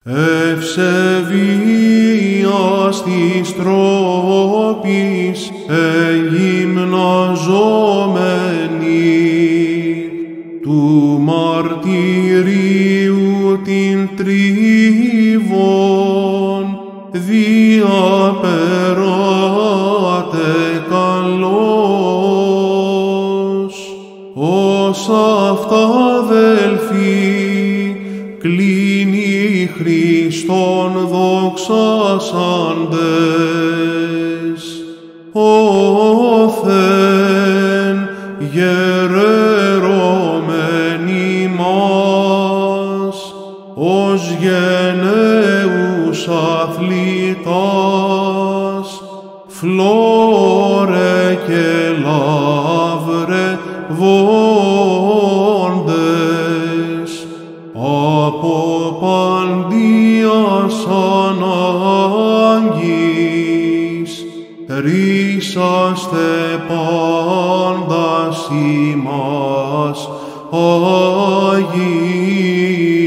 Ευσεβίας της τρόπης εγυμναζόμενη, του μαρτυρίου την τρίβον διαπεράτε καλώς, ως αυταδελφοί κλίνει Χριστόν δοξάσαντες, όθεν γερερώμενοι μας, ως γενναίους αθλητάς, φλόρε και λαύρε βόντες, από παντίας ανάγκης, ρίσαστε πάντας ημάς Αγίοι.